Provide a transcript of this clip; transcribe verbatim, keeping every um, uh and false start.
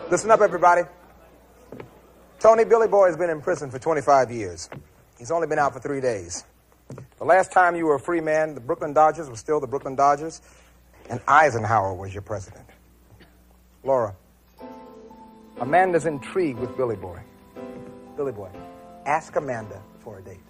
Listen up, everybody. Tony, Billy Boy has been in prison for twenty-five years. He's only been out for three days. The last time you were a free man, the Brooklyn Dodgers were still the Brooklyn Dodgers, and Eisenhower was your president. Laura, Amanda's intrigued with Billy Boy. Billy Boy, ask Amanda for a date.